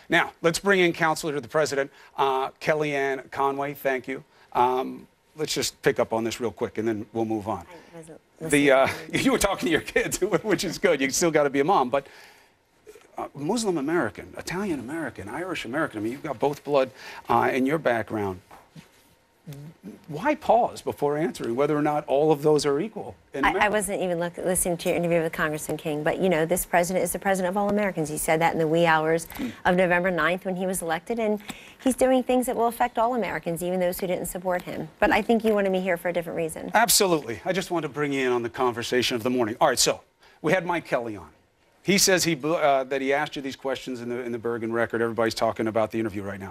Now, let's bring in Counselor to the President, Kellyanne Conway. Thank you. Let's just pick up on this real quick, and then we'll move on. You were talking to your kids, which is good. You still got to be a mom, but Muslim American, Italian American, Irish American. I mean, you've got both blood in your background. Why pause before answering whether or not all of those are equal in America? I wasn't even listening to your interview with Congressman King, but you know, this president is the president of all Americans. He said that in the wee hours of November 9th when he was elected, and he's doing things that will affect all Americans, even those who didn't support him. But I think you wanted me here for a different reason. Absolutely. I just wanted to bring you in on the conversation of the morning. All right, so we had Mike Kelly on. He says that he asked you these questions in the Bergen Record. Everybody's talking about the interview right now.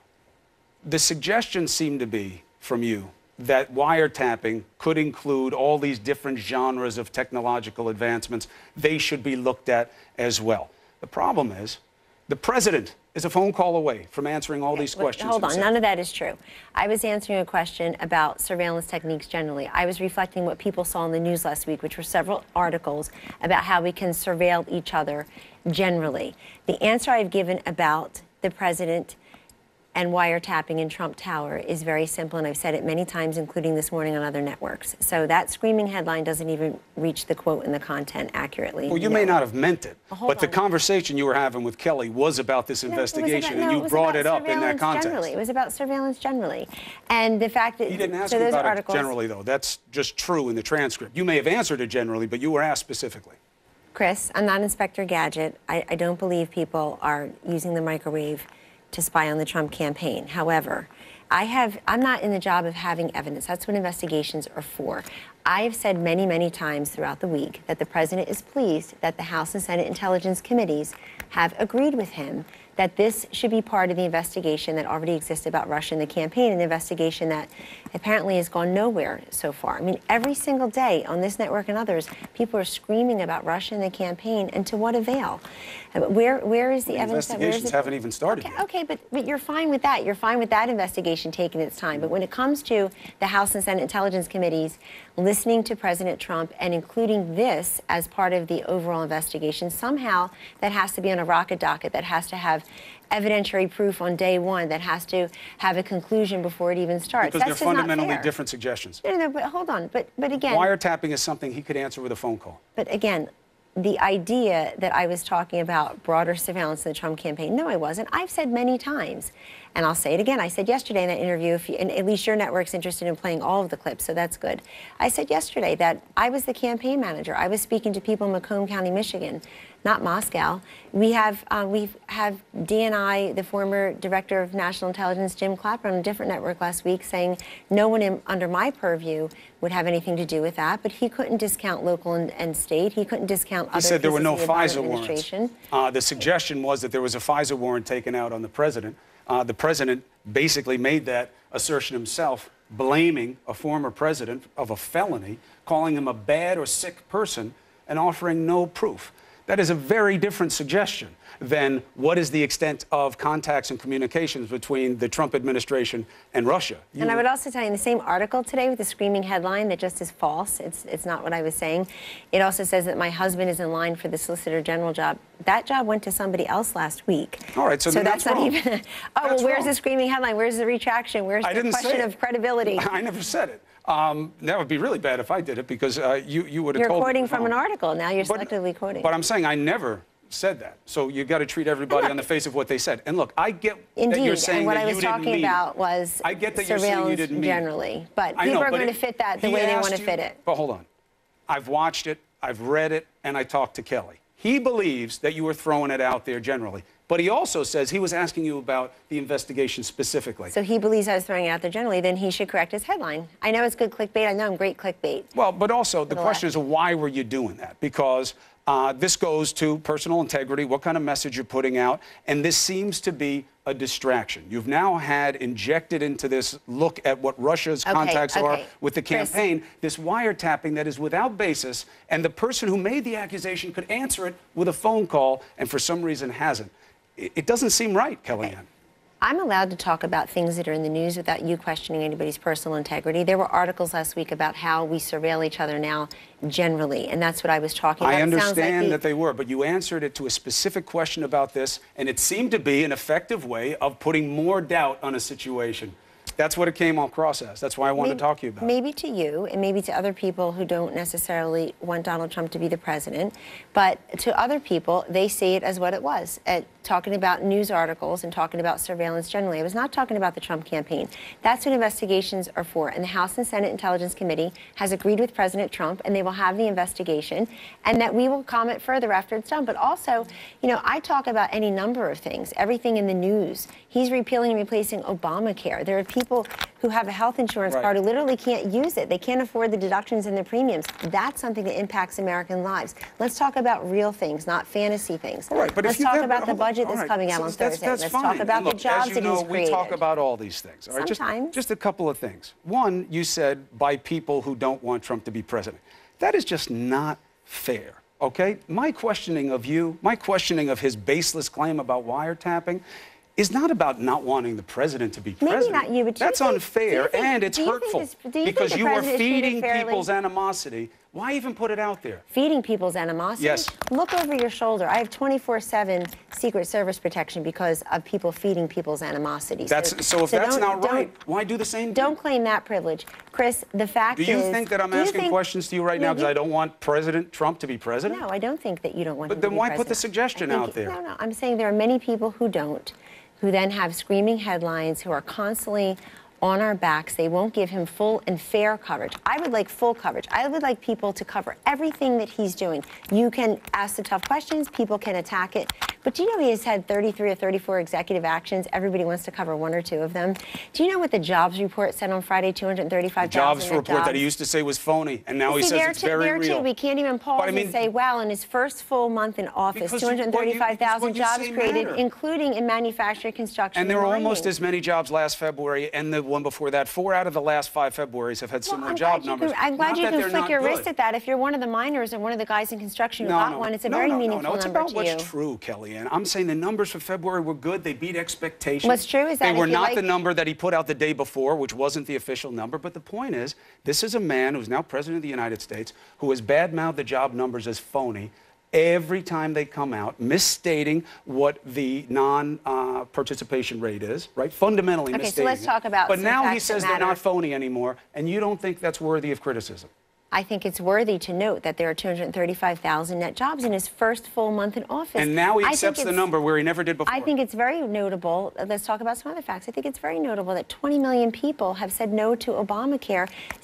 The suggestion seemed to be from you that wiretapping could include all these different genres of technological advancements. They should be looked at as well. The problem is the president is a phone call away from answering all these questions. Hold on, none of that is true. I was answering a question about surveillance techniques generally. I was reflecting what people saw in the news last week, which were several articles about how we can surveil each other generally. The answer I've given about the president and wiretapping in Trump Tower is very simple, and I've said it many times, including this morning on other networks. So that screaming headline doesn't even reach the quote and the content accurately. Well, you may not have meant it, but the conversation you were having with Kelly was about this investigation, and you brought it up in that context. Generally. It was about surveillance generally. And the fact that... He didn't ask you about it generally, though. That's just true in the transcript. You may have answered it generally, but you were asked specifically. Chris, I'm not Inspector Gadget. I don't believe people are using the microwave to spy on the Trump campaign. However, I'm not in the job of having evidence. That's what investigations are for. I've said many, many times throughout the week that the president is pleased that the House and Senate Intelligence Committees have agreed with him that this should be part of the investigation that already exists about Russia and the campaign, an investigation that apparently has gone nowhere so far. I mean, every single day on this network and others, people are screaming about Russia and the campaign, and to what avail? Where is the evidence? Investigations haven't even started yet. Okay, but you're fine with that. You're fine with that investigation taking its time. But when it comes to the House and Senate Intelligence Committees listening to President Trump and including this as part of the overall investigation, somehow that has to be on a rocket docket, that has to have evidentiary proof on day one, that has to have a conclusion before it even starts. Because they're fundamentally different suggestions. No, but hold on. But again... Wiretapping is something he could answer with a phone call. But again, the idea that I was talking about broader surveillance in the Trump campaign, no, I wasn't. I've said many times, and I'll say it again. I said yesterday in that interview, and at least your network's interested in playing all of the clips, so that's good. I said yesterday that I was the campaign manager. I was speaking to people in Macomb County, Michigan, not Moscow. We have DNI, the former director of national intelligence, Jim Clapper, on a different network last week saying no one under my purview would have anything to do with that, but he couldn't discount local and state. He couldn't discount other pieces of the Biden administration. He said there were no FISA warrants. The suggestion was that there was a FISA warrant taken out on the president. The president basically made that assertion himself, blaming a former president of a felony, calling him a bad or sick person, and offering no proof. That is a very different suggestion than what is the extent of contacts and communications between the Trump administration and Russia. And I would also tell you in the same article today with the screaming headline that just is false, it's not what I was saying, it also says that my husband is in line for the Solicitor General job. That job went to somebody else last week. All right, so that's not even... Oh, well, where's the screaming headline? Where's the retraction? Where's the question of credibility? I never said it. That would be really bad if I did it, because you would have told me. You're quoting from an article. Now you're selectively quoting. But I'm saying I never said that. So you've got to treat everybody on the face of what they said. And look, I get that you're saying that you didn't mean it. Indeed, and what I was talking about was I get that you're saying you didn't mean generally. But people are going to fit that the way they want to fit it. But hold on. I've watched it, I've read it, and I talked to Kelly. He believes that you were throwing it out there generally. But he also says he was asking you about the investigation specifically. So he believes I was throwing it out there generally, then he should correct his headline. I know it's good clickbait. I know I'm great clickbait. Well, but also the question is, why were you doing that? Because this goes to personal integrity, what kind of message you're putting out, and this seems to be a distraction. You've now had injected into this look at what Russia's contacts are with the campaign, this wiretapping that is without basis, and the person who made the accusation could answer it with a phone call, and for some reason hasn't. It doesn't seem right, Kellyanne. I'm allowed to talk about things that are in the news without you questioning anybody's personal integrity. There were articles last week about how we surveil each other now generally, and that's what I was talking about. I understand that they were, but you answered it to a specific question about this, and it seemed to be an effective way of putting more doubt on a situation. That's what it came across as. That's why I wanted to talk to you about it. Maybe to you, and maybe to other people who don't necessarily want Donald Trump to be the president, but to other people, they see it as what it was, talking about news articles and talking about surveillance generally. I was not talking about the Trump campaign. That's what investigations are for, and the House and Senate Intelligence Committee has agreed with President Trump, and they will have the investigation, and that we will comment further after it's done. But also, you know, I talk about any number of things, everything in the news. He's repealing and replacing Obamacare. There are people who have a health insurance card who literally can't use it. They can't afford the deductions and the premiums. That's something that impacts American lives. Let's talk about real things, not fantasy things. All right, but let's talk about the budget that's coming out on Thursday. Let's talk about the jobs that he's created. We talk about all these things. All right? Sometimes. Just a couple of things. One, you said by people who don't want Trump to be president. That is just not fair. Okay? My questioning of you, my questioning of his baseless claim about wiretapping is not about not wanting the president to be president. Maybe not you, but that's unfair and it's hurtful because you are feeding people's animosity. Why even put it out there? Feeding people's animosity? Yes. Look over your shoulder. I have 24/7 Secret Service protection because of people feeding people's animosity. So if that's not right, why do the same thing? Don't claim that privilege. Chris, the fact is... Do you think that I'm asking questions to you right now because I don't want President Trump to be president? No, I don't think that you don't want him to be president. But then why put the suggestion out there? No, I'm saying there are many people who don't, who then have screaming headlines, who are constantly on our backs. They won't give him full and fair coverage. I would like full coverage. I would like people to cover everything that he's doing. You can ask the tough questions, people can attack it. But do you know he has had 33 or 34 executive actions? Everybody wants to cover one or two of them. Do you know what the jobs report said on Friday? 235,000 jobs report that he used to say was phony, and now he says it's very real. We can't even pause and say, well, in his first full month in office, 235,000 jobs created, including in manufacturing, construction, and there were mining. almost as many jobs last February and the one before that. 4 out of the last 5 Februarys have had similar job numbers. I'm glad you can flick your wrist at that. If you're one of the miners or one of the guys in construction who got one, it's a very meaningful number to you. It's about what's true, Kellyanne. I'm saying the numbers for February were good. They beat expectations. What's true is that they were not the number that he put out the day before, which wasn't the official number. But the point is, this is a man who's now president of the United States who has badmouthed the job numbers as phony every time they come out, misstating what the non-participation rate is, right? Fundamentally misstating. Okay, so let's talk about But now he says they're not phony anymore, and you don't think that's worthy of criticism? I think it's worthy to note that there are 235,000 net jobs in his first full month in office. And now he accepts the number where he never did before. I think it's very notable. Let's talk about some other facts. I think it's very notable that 20 million people have said no to Obamacare.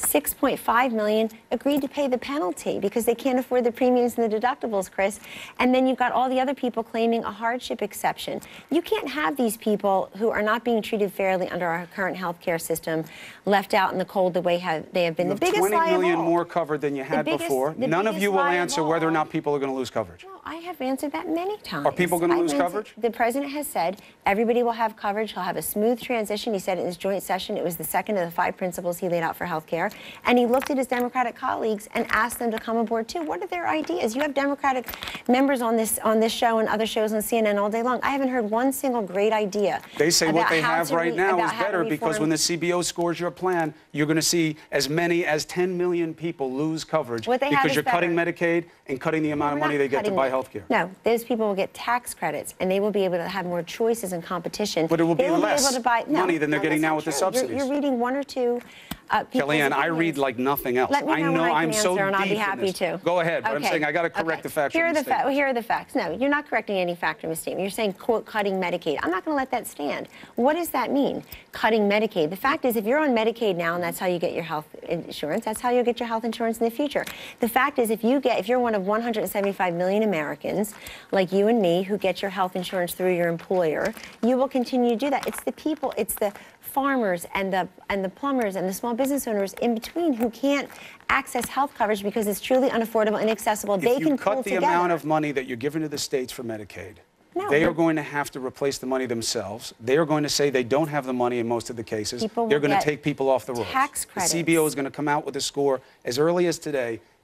6.5 million agreed to pay the penalty because they can't afford the premiums and the deductibles, Chris. And then you've got all the other people claiming a hardship exception. You can't have these people who are not being treated fairly under our current health care system left out in the cold the way they have been. The biggest 20 million more covered than you had before. None of you will answer whether or not people are going to lose coverage. Well, I have answered that many times. Are people going to lose coverage? The president has said everybody will have coverage. He'll have a smooth transition. He said it in his joint session. It was the second of the 5 principles he laid out for health care. And he looked at his Democratic colleagues and asked them to come aboard too. What are their ideas? You have Democratic members on this show and other shows on CNN all day long. I haven't heard one single great idea. They say what they have right now is better because when the CBO scores your plan, you're going to see as many as 10 million people lose coverage because you're cutting Medicaid and cutting the amount of money they get to buy health care. No, those people will get tax credits and they will be able to have more choices and competition. But it will be less money than they're getting now with the subsidies. You're reading one or two Kellyanne, I read like nothing else. Let me know when I can answer, and I'll be happy to. Go ahead, but I'm saying I got to correct the facts. Here are the facts. No, you're not correcting any fact or misstatement. You're saying, quote, cutting Medicaid. I'm not going to let that stand. What does that mean, cutting Medicaid? The fact is, if you're on Medicaid now and that's how you get your health insurance, that's how you'll get your health insurance in the future. The fact is, if you're one of 175 million Americans, like you and me, who get your health insurance through your employer, you will continue to do that. It's the people, it's the farmers and the plumbers and the small business owners in between who can't access health coverage because it's truly unaffordable, inaccessible. They can pull together. If you cut the amount of money that you're giving to the states for Medicaid, they are going to have to replace the money themselves. They are going to say they don't have the money in most of the cases. They're going to take people off the rolls. Tax credits. The CBO is going to come out with a score as early as today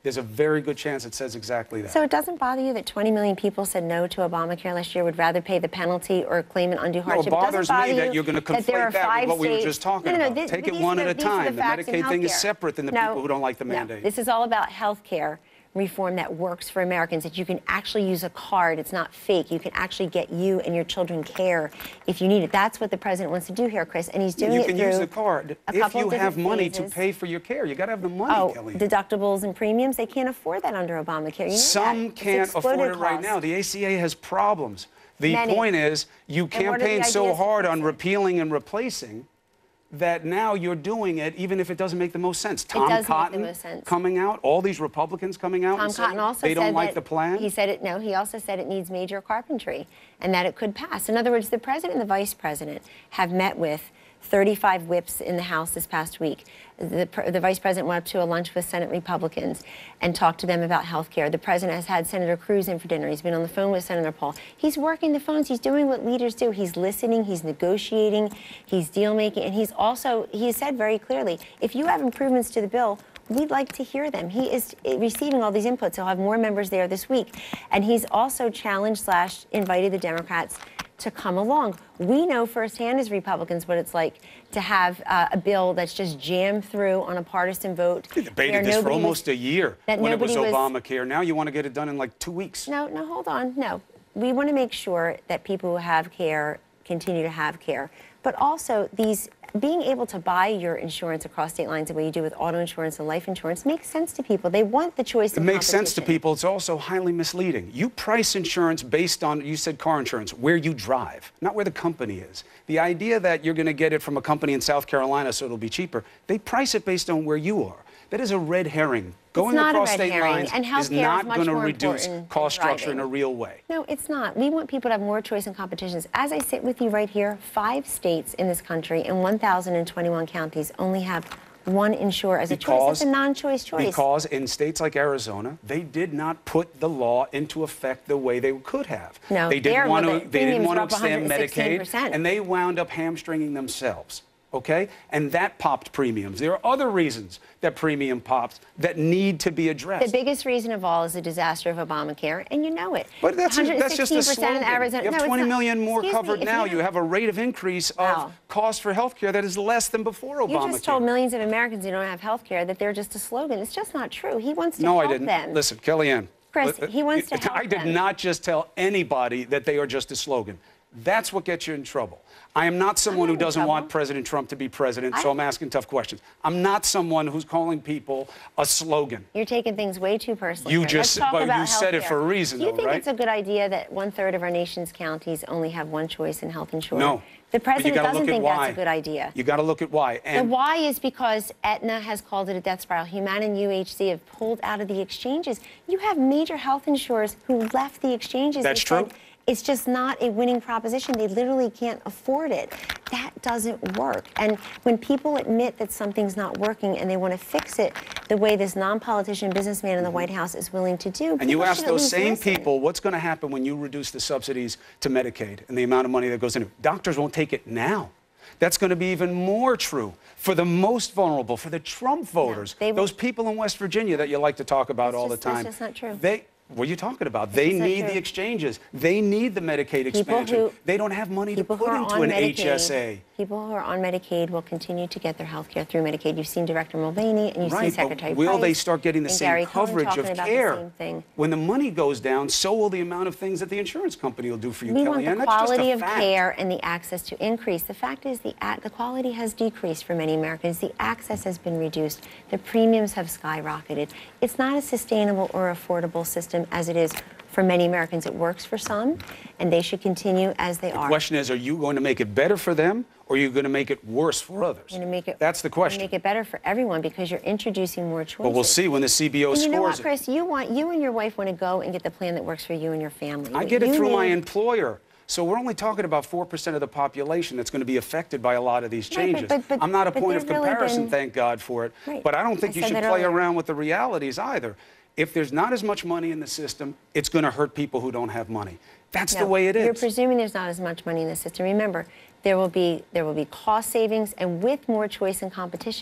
There's a very good chance it says exactly that. So it doesn't bother you that 20 million people said no to Obamacare last year, would rather pay the penalty or claim an undue hardship? It bothers me that you're going to conflate that with what we were just talking about. Take it one at a time. The Medicaid thing is separate than the people who don't like the mandate. This is all about health care reform that works for Americans, that you can actually use a card. It's not fake. You can actually get you and your children care if you need it. That's what the president wants to do here, Chris, and he's doing it through You can use the card if you have money to pay for your care. You got to have the money, Kelly. Deductibles and premiums, they can't afford that under Obamacare. You know Some can't afford it right now. The ACA has problems. The point is, you campaign so hard on repealing and replacing that now you're doing it even if it doesn't make the most sense. Tom Cotton coming out, all these Republicans coming out and saying they don't like the plan. He said it, no, he also said it needs major carpentry and that it could pass. In other words, the president and the vice president have met with 35 whips in the House this past week. The vice president went up to a lunch with Senate Republicans and talked to them about health care. The president has had Senator Cruz in for dinner. He's been on the phone with Senator Paul. He's working the phones. He's doing what leaders do. He's listening. He's negotiating. He's deal making. And he has said very clearly, if you have improvements to the bill, we'd like to hear them. He is receiving all these inputs. He'll have more members there this week. And he's also challenged / invited the Democrats to come along. We know firsthand as Republicans what it's like to have a bill that's just jammed through on a partisan vote. We debated this for almost a year when it was Obamacare. Now you want to get it done in like 2 weeks. No, hold on. No. We want to make sure that people who have care continue to have care. But also being able to buy your insurance across state lines the way you do with auto insurance and life insurance makes sense to people. They want the choice of competition. It makes sense to people. It's also highly misleading. You price insurance based on, you said car insurance, where you drive, not where the company is. The idea that you're going to get it from a company in South Carolina so it'll be cheaper, they price it based on where you are. That is a red herring. Going across state lines is not going to reduce cost structure in a real way. No, it's not. We want people to have more choice in competitions. As I sit with you right here, 5 states in this country and 1,021 counties only have one insurer as a choice. It's a non-choice choice. Because in states like Arizona, they did not put the law into effect the way they could have. No, they didn't want to extend Medicaid, and they wound up hamstringing themselves. Okay? And that popped premiums. There are other reasons that premium pops that need to be addressed. The biggest reason of all is the disaster of Obamacare, and you know it. But that's just a slogan. You have 20 million more covered now. You have a rate of increase of cost for health care that is less than before Obamacare. You just told millions of Americans who don't have health care that they're just a slogan. It's just not true. He wants to help them. No, I didn't. Listen, Kellyanne. Chris, he wants to help them. I did not just tell anybody that they are just a slogan. That's what gets you in trouble. I am not someone who doesn't want President Trump to be president, so I'm asking tough questions. I'm not someone who's calling people a slogan. You're taking things way too personally. You said it for a reason, though, right? Do you think it's a good idea that 1/3 of our nation's counties only have one choice in health insurance? No. The president doesn't think that's a good idea. You got to look at why. And the why is because Aetna has called it a death spiral. Humana and UHC have pulled out of the exchanges. You have major health insurers who left the exchanges. That's true. It's just not a winning proposition. They literally can't afford it. That doesn't work. And when people admit that something's not working and they want to fix it the way this non-politician businessman in the White House is willing to do, and you ask those same people, what's going to happen when you reduce the subsidies to Medicaid and the amount of money that goes into it? Doctors won't take it now. That's going to be even more true for the most vulnerable, for the Trump voters, those people in West Virginia that you like to talk about all the time. That's just not true. What are you talking about? They need the exchanges. They need the Medicaid expansion. They don't have money to put into an HSA. People who are on Medicaid will continue to get their health care through Medicaid. You've seen Director Mulvaney and you've seen Secretary Price. Will they start getting the same coverage of care? When the money goes down, so will the amount of things that the insurance company will do for you, Kellyanne. We want the quality of care and the access to increase. The fact is the quality has decreased for many Americans. The access has been reduced. The premiums have skyrocketed. It's not a sustainable or affordable system as it is for many Americans. It works for some, and they should continue as they are. The question is, are you going to make it better for them, or are you going to make it worse for others? That's the question. Make it better for everyone because you're introducing more choices. Well, we'll see when the CBO scores it. You know what, Chris? You and your wife want to go and get the plan that works for you and your family. I get it through my employer. So we're only talking about 4% of the population that's going to be affected by a lot of these changes. I'm not a point of comparison, thank God for it. But I don't think you should play around with the realities either. If there's not as much money in the system, it's going to hurt people who don't have money. That's the way it is. You're presuming there's not as much money in the system. Remember, there will be cost savings, and with more choice and competition,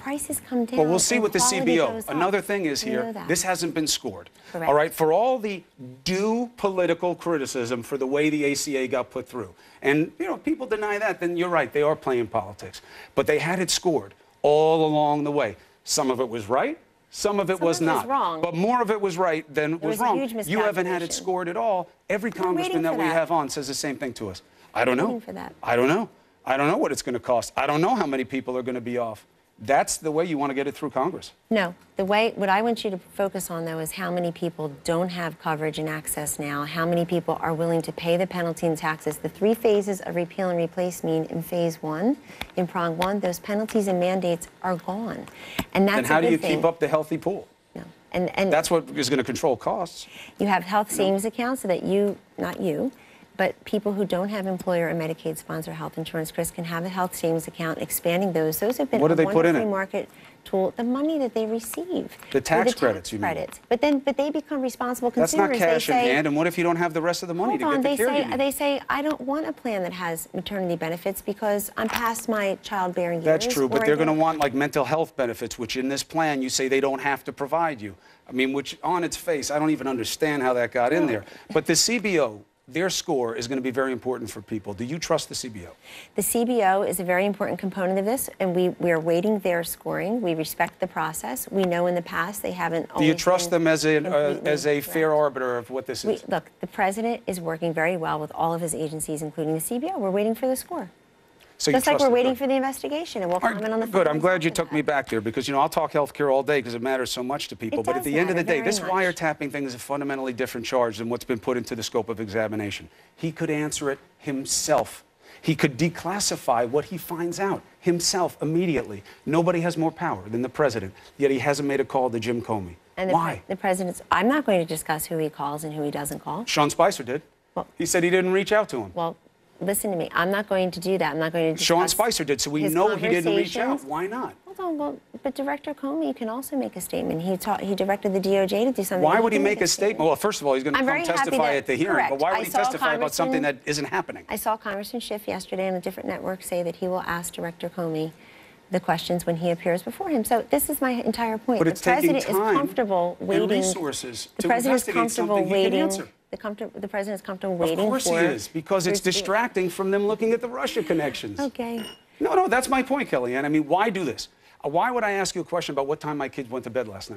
prices come down. Well, we'll see and with the quality CBO. goes up. Another thing is We know here, that. this hasn't been scored. Correct. All right, for all the due political criticism for the way the ACA got put through, and people deny that, then you're right, they are playing politics. But they had it scored all along the way. Some of it was right, some of it was not. Wrong. But more of it was right than was was a wrong. huge You haven't had it miscalculation. scored at all. Every congressman waiting that for we that. have on says the same thing to us. I don't know. waiting for that. I don't know. I don't know what it's going to cost. I don't know how many people are going to be off. That's the way you want to get it through Congress. No, what I want you to focus on, though, is how many people don't have coverage and access now, how many people are willing to pay the penalty and taxes. The 3 phases of repeal and replace mean in phase 1, in prong 1, those penalties and mandates are gone. And that's And how a do good you thing. keep up the healthy pool? No. And That's what is going to control costs. you have health savings accounts so that not you, but people who don't have employer or Medicaid sponsor health insurance, Chris, can have a health savings account, expanding those. Those have been What do a they put in wonderful it? market tool. The money that they receive. The Or tax credits, you mean? credits. But they become responsible That's consumers. not cash They in say, hand. And what if you don't have the rest of the money hold to on, get the they care say you need? they say I don't want a plan that has maternity benefits because I'm past my childbearing years. That's true, but or they're I going to don't- want like mental health benefits, which in this plan you say they don't have to provide you. I mean, which on its face, I don't even understand how that got in there. But the CBO, their score is going to be very important for people. Do you trust the CBO? The CBO is a very important component of this, and we are waiting their scoring. We respect the process. We know in the past they haven't Do always you trust been them as a completely fair correct. arbiter of what this is? Look, the president is working very well with all of his agencies, including the CBO. We're waiting for the score. So you Just like trust we're them, waiting good. for the investigation, and we'll All right, comment on the good. I'm findings glad you after took me that. back there because, I'll talk healthcare all day because it matters so much to people. It But at does the end of the matter day, this very much. wiretapping thing is a fundamentally different charge than what's been put into the scope of examination. He could answer it himself. He could declassify what he finds out himself immediately. Nobody has more power than the president, yet he hasn't made a call to Jim Comey. And Why? the president's. I'm not going to discuss who he calls and who he doesn't call. Sean Spicer did. Well- He said he didn't reach out to him. Well, listen to me. I'm not going to do that. I'm not going to discuss Sean Spicer did, so we his know he didn't reach out. conversations. Why not? Hold on, well, but Director Comey can also make a statement. He directed the DOJ to do something. Why would he can make a statement? Well, first of all, he's going to I'm come very happy testify that- at the hearing. correct. But why would I he saw testify about something that Congressman- isn't happening? I saw Congressman Schiff yesterday on a different network say that he will ask Director Comey the questions when he appears before him. So this is my entire point. But it's the taking president time is comfortable and waiting. resources the to president is investigate comfortable something he can waiting. answer. The president is comfortable waiting Of course for. he is, because it's distracting from them looking at the Russia connections. Okay. No, that's my point, Kellyanne. I mean, why do this? Why would I ask you a question about what time my kids went to bed last night?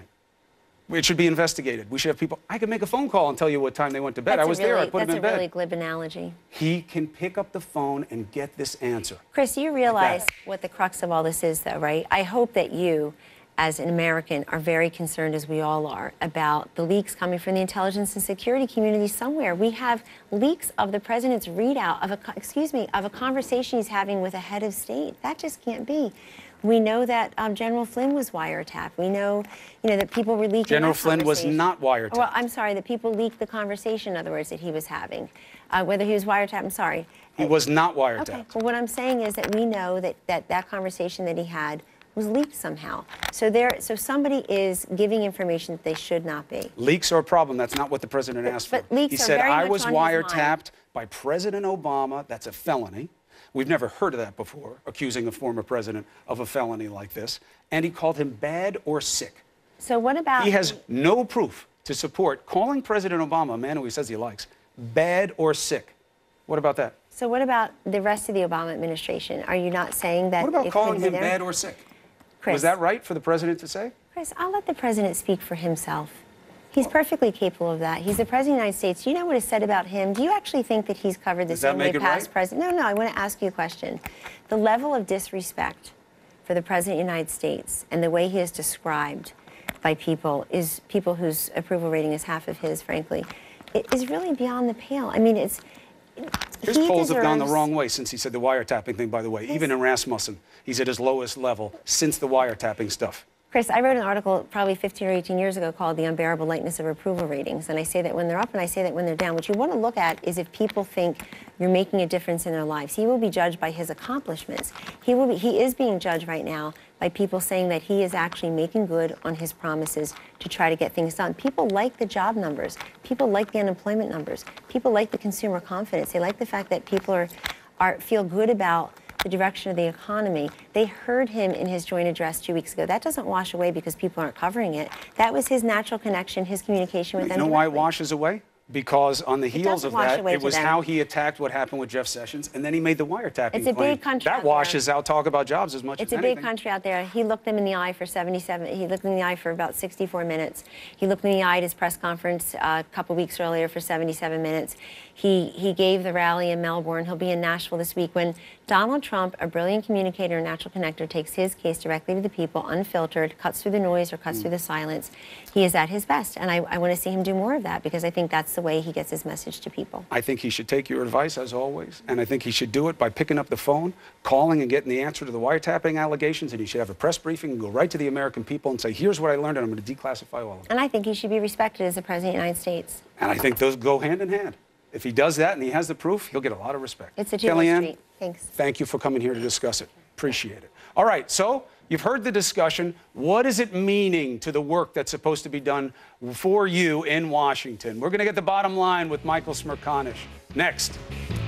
It should be investigated. We should have people. I could make a phone call and tell you what time they went to bed. I was there. I put them in That's a really bed. glib analogy. He can pick up the phone and get this answer. Chris, you realize that. what the crux of all this is, though, right? I hope that you, as an American, are very concerned, as we all are, about the leaks coming from the intelligence and security community somewhere. We have leaks of the president's readout of a conversation he's having with a head of state. That just can't be. We know that General Flynn was wiretapped. We know, that people were leaking. General that Flynn was conversation. not wiretapped. Well, I'm sorry, that people leaked the conversation, in other words, that he was having. Whether he was wiretapped, I'm sorry. He was not wiretapped. Okay, well, what I'm saying is that we know that conversation that he had was leaked somehow. So somebody is giving information that they should not be. Leaks are a problem. That's not what the president asked for. but leaks He are said, very I much was on his mind." wiretapped by President Obama. That's a felony. We've never heard of that before, accusing a former president of a felony like this. And he called him bad or sick. So what about... He has no proof to support calling President Obama, a man who he says he likes, bad or sick. What about that? So what about the rest of the Obama administration? Are you not saying that What about it calling could be him there? bad or sick? Chris, Was that right for the president to say? Chris, I'll let the president speak for himself. He's perfectly capable of that. He's the president of the United States. Do you know what is said about him? Do you actually think that he's covered the Does that same way make it past right? president? No, I want to ask you a question. The level of disrespect for the president of the United States and the way he is described by people whose approval rating is half of his, frankly, it is really beyond the pale. I mean, His he polls have gone the deserves- wrong way since he said the wiretapping thing, by the way. Even in Rasmussen, he's at his lowest level since the wiretapping stuff. Chris, I wrote an article probably 15 or 18 years ago called The Unbearable Lightness of Approval Ratings, and I say that when they're up and I say that when they're down. What you want to look at is if people think you're making a difference in their lives. He will be judged by his accomplishments. He is being judged right now by people saying that he is actually making good on his promises to try to get things done. People like the job numbers. People like the unemployment numbers. People like the consumer confidence. They like the fact that people feel good about the direction of the economy. They heard him in his joint address 2 weeks ago. That doesn't wash away because people aren't covering it. That was his natural connection, his communication with them. You know why it directly. washes away? Because on the heels doesn't of wash that, away it to was them. how he attacked what happened with Jeff Sessions, and then he made the wiretapping It's a claim. big country That out there. washes out talk about jobs as much It's as a big anything. country out there. He looked them in the eye for 77. He looked in the eye for about 64 minutes. He looked in the eye at his press conference a couple weeks earlier for 77 minutes. He gave the rally in Melbourne. He'll be in Nashville this week. When Donald Trump, a brilliant communicator and natural connector, takes his case directly to the people, unfiltered, cuts through the noise or cuts through the silence, he is at his best. And I want to see him do more of that because I think that's the way he gets his message to people. I think he should take your advice, as always, and I think he should do it by picking up the phone, calling and getting the answer to the wiretapping allegations, and he should have a press briefing and go right to the American people and say, here's what I learned, and I'm going to declassify all of it. And I think he should be respected as the President of the United States. And I think those go hand in hand. If he does that and he has the proof, he'll get a lot of respect. It's a two-way Kellyanne, street. Thanks. thank you for coming here to discuss it. Appreciate it. All right, so you've heard the discussion. What is it meaning to the work that's supposed to be done for you in Washington? We're going to get the bottom line with Michael Smerconish next.